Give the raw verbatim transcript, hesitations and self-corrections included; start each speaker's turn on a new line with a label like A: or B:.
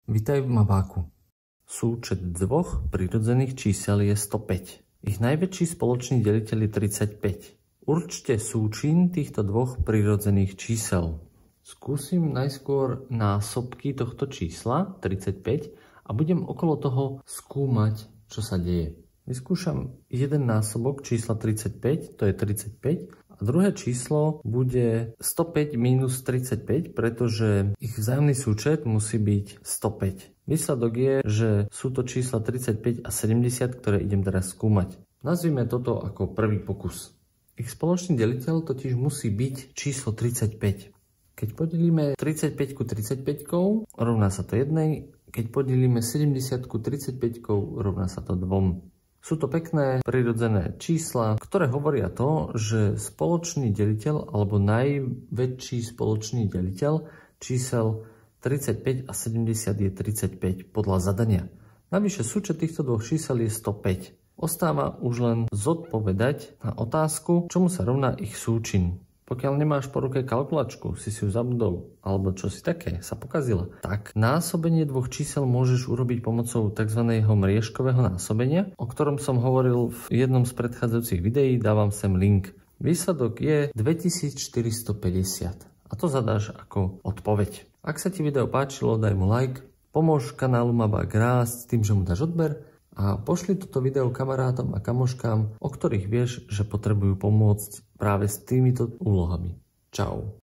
A: Vitaj v Mabáku. Súčet dvoch prirodzených čísel je sto päť. Ich najväčší spoločný deliteľ je tridsaťpäť. Určte súčin týchto dvoch prirodzených čísel. Skúsim najskôr násobky tohto čísla tridsaťpäť a budem okolo toho skúmať, čo sa deje. Vyskúšam jeden násobok čísla tridsaťpäť, to je tridsaťpäť. A druhé číslo bude sto päť mínus tridsaťpäť, pretože ich vzájomný súčet musí byť sto päť. Výsledok je, že sú to čísla tridsaťpäť a sedemdesiat, ktoré idem teraz skúmať. Nazvime toto ako prvý pokus. Ich spoločný deliteľ totiž musí byť číslo tridsaťpäť. Keď podelíme tridsaťpäť tridsaťpäť, rovná sa to jednej, keď podelíme sedemdesiat tridsaťpäť, rovná sa to dvom. Sú to pekné prirodzené čísla, ktoré hovoria to, že spoločný deliteľ alebo najväčší spoločný deliteľ čísel tridsaťpäť a sedemdesiat je tridsaťpäť podľa zadania. Navyše súčet týchto dvoch čísel je sto päť. Ostáva už len zodpovedať na otázku, čomu sa rovná ich súčin. Pokiaľ nemáš po ruke kalkulačku, si si ju zabudol, alebo čo si také, sa pokazila, tak násobenie dvoch čísel môžeš urobiť pomocou tzv. Mriežkového násobenia, o ktorom som hovoril v jednom z predchádzajúcich videí, dávam sem link. Výsledok je dvetisícštyristopäťdesiat a to zadáš ako odpoveď. Ak sa ti video páčilo, daj mu like, pomôž kanálu Mabák rásť tým, že mu dáš odber, a pošli toto video kamarátom a kamoškám, o ktorých vieš, že potrebujú pomôcť práve s týmito úlohami. Čau.